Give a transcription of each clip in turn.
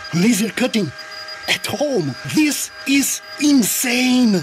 Laser cutting at home. This is insane.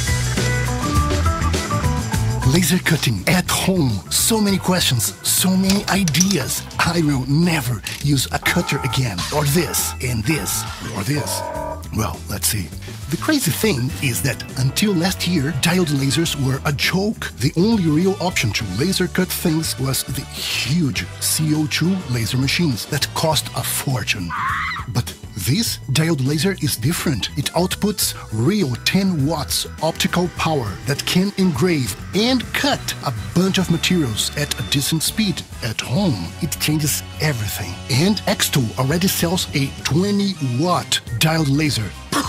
Laser cutting at home. So many questions, so many ideas. I will never use a cutter again. Or this, and this, or this. Well, let's see. The crazy thing is that until last year, diode lasers were a joke. The only real option to laser cut things was the huge CO2 laser machines that cost a fortune. But this diode laser is different. It outputs real 10 watts optical power that can engrave and cut a bunch of materials at a decent speed. At home, it changes everything. And X2 already sells a 20-watt diode laser.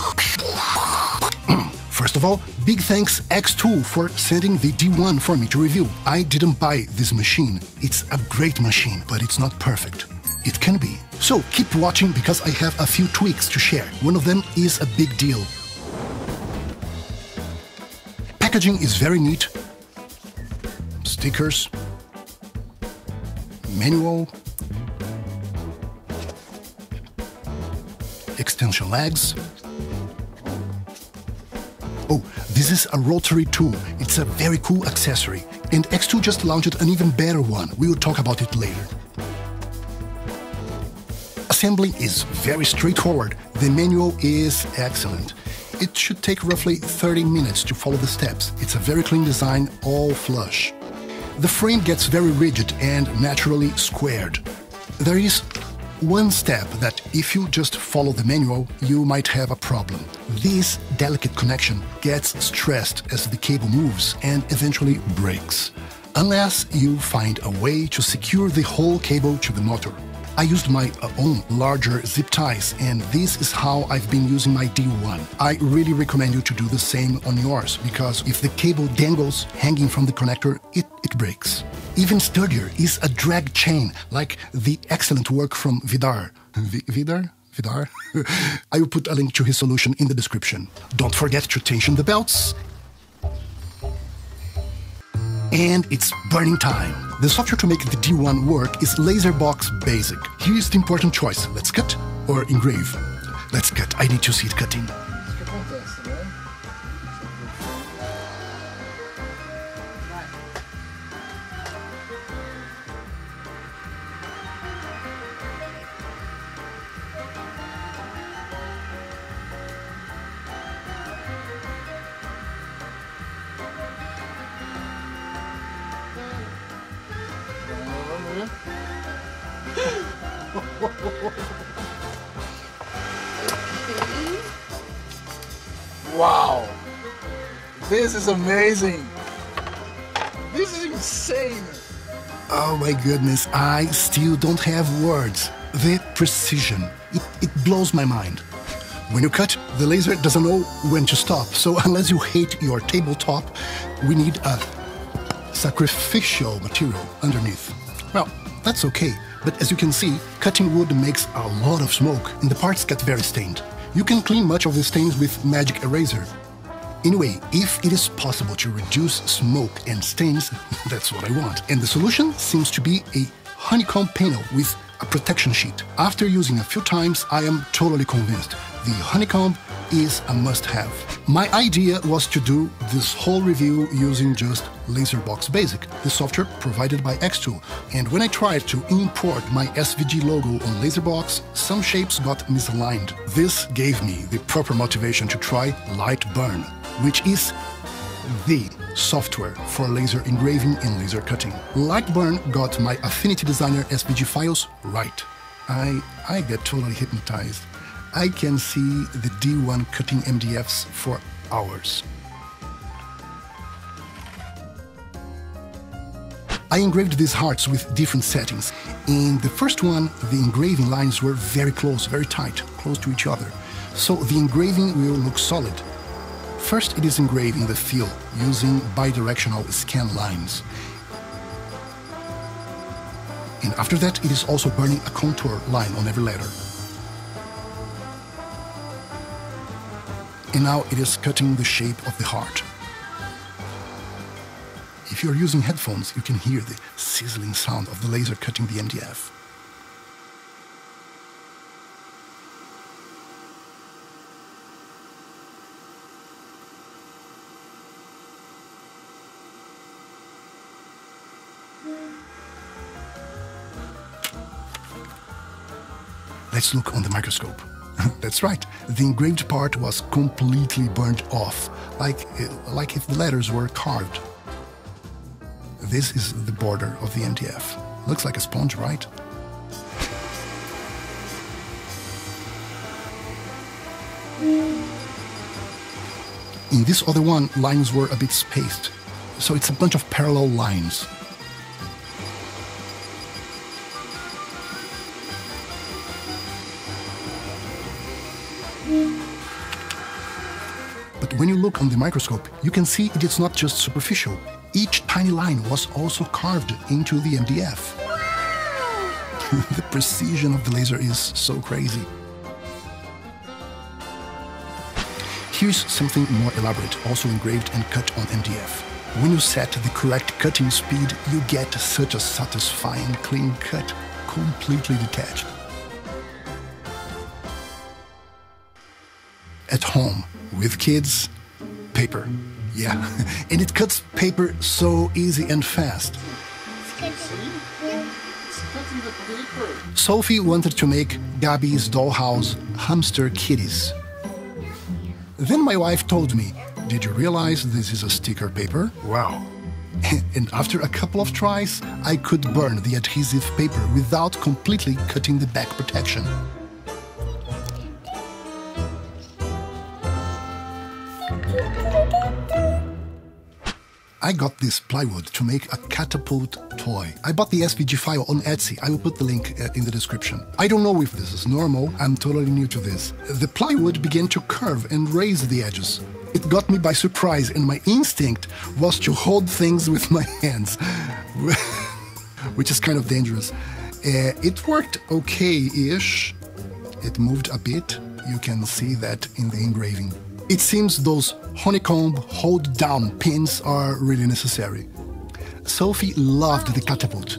First of all, big thanks X2 for sending the D1 for me to review. I didn't buy this machine. It's a great machine, but it's not perfect. It can be. So keep watching because I have a few tweaks to share. One of them is a big deal. Packaging is very neat. Stickers. Manual. Extension legs. Oh, this is a rotary tool. It's a very cool accessory. And X2 just launched an even better one. We will talk about it later. Assembly is very straightforward. The manual is excellent. It should take roughly 30 minutes to follow the steps. It's a very clean design, all flush. The frame gets very rigid and naturally squared. There is one step that if you just follow the manual, you might have a problem. This delicate connection gets stressed as the cable moves and eventually breaks, unless you find a way to secure the whole cable to the motor. I used my own larger zip ties, and this is how I've been using my D1. I really recommend you to do the same on yours, because if the cable dangles hanging from the connector, it breaks. Even sturdier is a drag chain, like the excellent work from Vidar. Vidar? I will put a link to his solution in the description. Don't forget to tension the belts. And it's burning time. The software to make the D1 work is LaserBox Basic. Here is the important choice. Let's cut or engrave? Let's cut. I need to see it cutting. Wow, this is amazing. This is insane. Oh my goodness, I still don't have words. The precision, it blows my mind. When you cut, the laser doesn't know when to stop, so unless you hate your tabletop, we need a sacrificial material underneath. Well, that's okay, but as you can see, cutting wood makes a lot of smoke and the parts get very stained. You can clean much of the stains with Magic Eraser. Anyway, if it is possible to reduce smoke and stains, that's what I want. And the solution seems to be a honeycomb panel with a protection sheet. After using a few times, I am totally convinced. The honeycomb is a must-have. My idea was to do this whole review using just LaserBox Basic, the software provided by X2. And when I tried to import my SVG logo on LaserBox, some shapes got misaligned. This gave me the proper motivation to try Lightburn, which is the software for laser engraving and laser cutting. Lightburn got my Affinity Designer SVG files right. I get totally hypnotized. I can see the D1 cutting MDFs for hours. I engraved these hearts with different settings. In the first one, the engraving lines were very close, very tight, close to each other. So the engraving will look solid. First, it is engraving the fill using bidirectional scan lines. And after that, it is also burning a contour line on every letter. And now it is cutting the shape of the heart. If you're using headphones, you can hear the sizzling sound of the laser cutting the MDF. Let's look on the microscope. That's right, the engraved part was completely burnt off, like if the letters were carved. This is the border of the MDF. Looks like a sponge, right? In this other one, lines were a bit spaced, so it's a bunch of parallel lines. But when you look on the microscope, you can see it is not just superficial. Each tiny line was also carved into the MDF. The precision of the laser is so crazy. Here's something more elaborate, also engraved and cut on MDF. When you set the correct cutting speed, you get such a satisfying clean cut, completely detached. At home, with kids, paper. Yeah, and it cuts paper so easy and fast. Sophie wanted to make Gabby's dollhouse hamster kitties. Then my wife told me, "Did you realize this is a sticker paper?" Wow. And after a couple of tries, I could burn the adhesive paper without completely cutting the back protection. I got this plywood to make a catapult toy. I bought the SVG file on Etsy. I will put the link in the description. I don't know if this is normal. I'm totally new to this. The plywood began to curve and raise the edges. It got me by surprise, and my instinct was to hold things with my hands, which is kind of dangerous. It worked okay-ish. It moved a bit. You can see that in the engraving. It seems those honeycomb hold-down pins are really necessary. Sophie loved the catapult.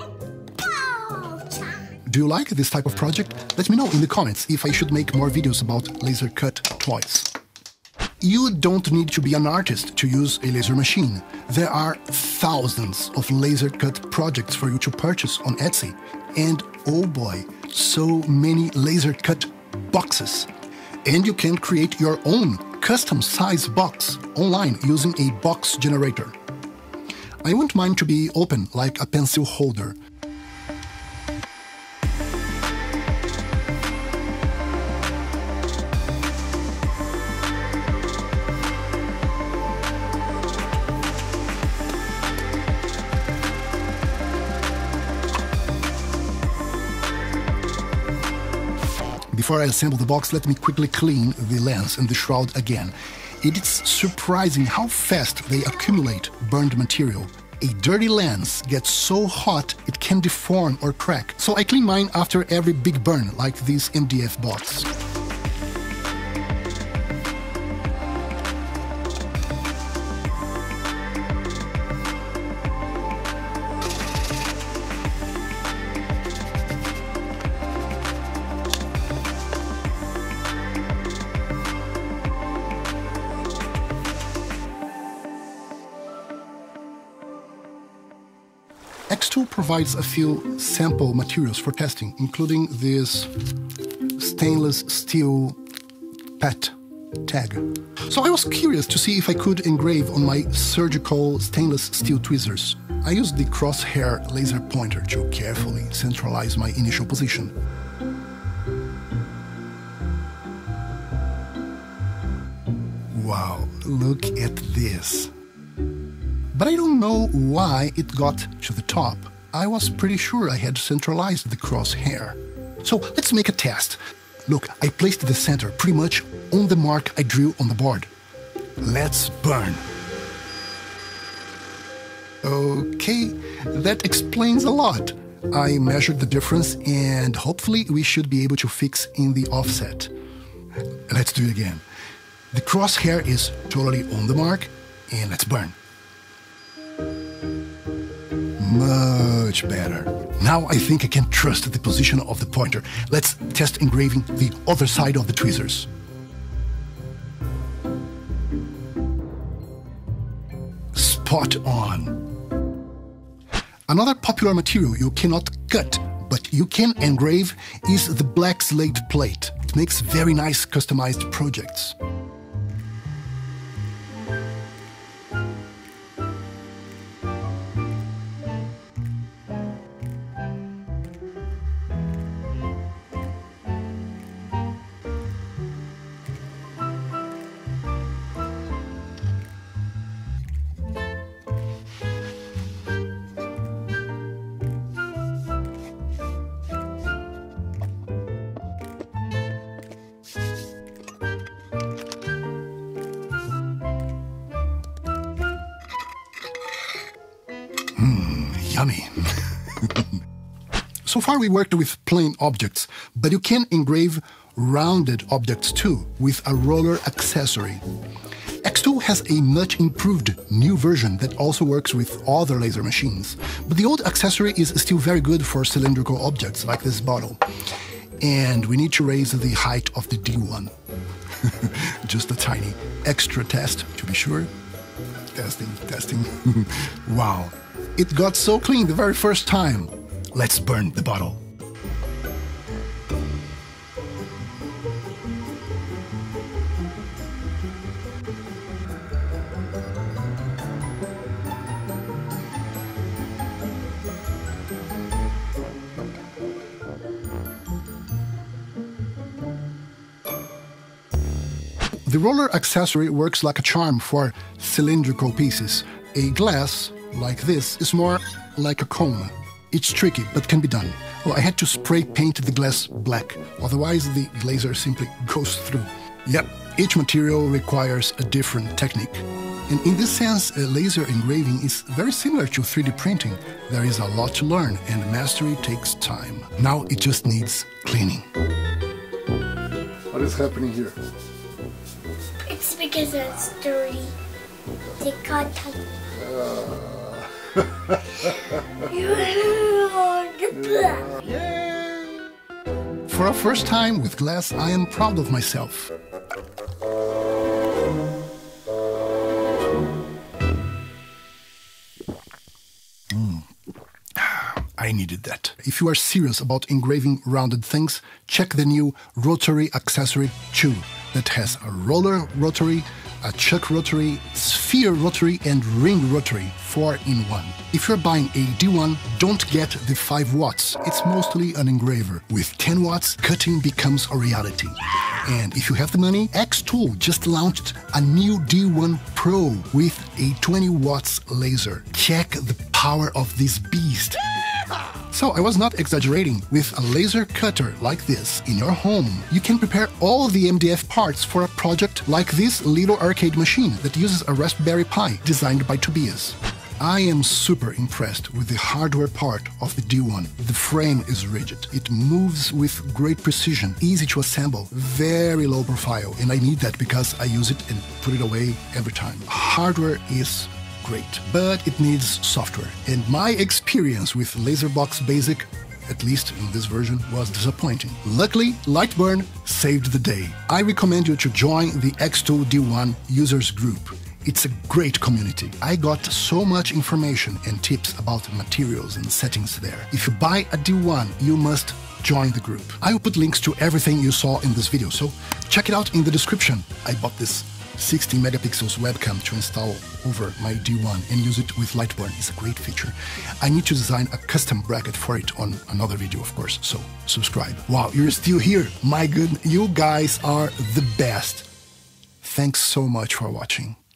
Do you like this type of project? Let me know in the comments if I should make more videos about laser-cut toys. You don't need to be an artist to use a laser machine. There are thousands of laser-cut projects for you to purchase on Etsy. And oh boy, so many laser-cut boxes. And you can create your own custom size box online using a box generator. I want mine to be open like a pencil holder. Before I assemble the box, let me quickly clean the lens and the shroud again. It is surprising how fast they accumulate burned material. A dirty lens gets so hot it can deform or crack. So I clean mine after every big burn, like this MDF box. Xtool provides a few sample materials for testing, including this stainless steel PET tag. So I was curious to see if I could engrave on my surgical stainless steel tweezers. I used the crosshair laser pointer to carefully centralize my initial position. Wow, look at this. But I don't know why it got to the top. I was pretty sure I had centralized the crosshair. So let's make a test. Look, I placed the center pretty much on the mark I drew on the board. Let's burn. Okay, that explains a lot. I measured the difference and hopefully we should be able to fix in the offset. Let's do it again. The crosshair is totally on the mark and let's burn. Much better. Now I think I can trust the position of the pointer. Let's test engraving the other side of the tweezers. Spot on. Another popular material you cannot cut, but what you can engrave is the black slate plate. It makes very nice customized projects. Yummy. So far we worked with plain objects, but you can engrave rounded objects too with a roller accessory. X2 has a much improved new version that also works with other laser machines, but the old accessory is still very good for cylindrical objects like this bottle. And we need to raise the height of the D1. Just a tiny extra test to be sure. Testing. Wow. It got so clean the very first time. Let's burn the bottle. The roller accessory works like a charm for cylindrical pieces. A glass like this is more like a cone. It's tricky, but can be done. Oh, I had to spray paint the glass black, otherwise the laser simply goes through. Yep, each material requires a different technique. And in this sense, laser engraving is very similar to 3D printing. There is a lot to learn, and mastery takes time. Now it just needs cleaning. What is happening here? It's because it's dirty. They can't touch it. For a first time with glass, I am proud of myself. I needed that. If you are serious about engraving rounded things, check the new Rotary Accessory 2 that has a roller rotary, a chuck rotary, sphere rotary, and ring rotary, 4-in-1. If you're buying a D1, don't get the 5 watts. It's mostly an engraver. With 10 watts, cutting becomes a reality. And if you have the money, X2 just launched a new D1 Pro with a 20 watts laser. Check the power of this beast. So I was not exaggerating. With a laser cutter like this in your home, you can prepare all the MDF parts for a project like this little arcade machine that uses a Raspberry Pi designed by Tobias. I am super impressed with the hardware part of the D1. The frame is rigid. It moves with great precision, easy to assemble, very low profile, and I need that because I use it and put it away every time. Hardware is great, but it needs software. And my experience with LaserBox Basic, at least in this version, was disappointing. Luckily, Lightburn saved the day. I recommend you to join the X2 D1 users group. It's a great community. I got so much information and tips about materials and settings there. If you buy a D1, you must join the group. I will put links to everything you saw in this video, so check it out in the description. I bought this 16 megapixels webcam to install over my D1 and use it with Lightburn. It's a great feature. I need to design a custom bracket for it on another video, of course, so subscribe. Wow, you're still here. My goodness, you guys are the best. Thanks so much for watching.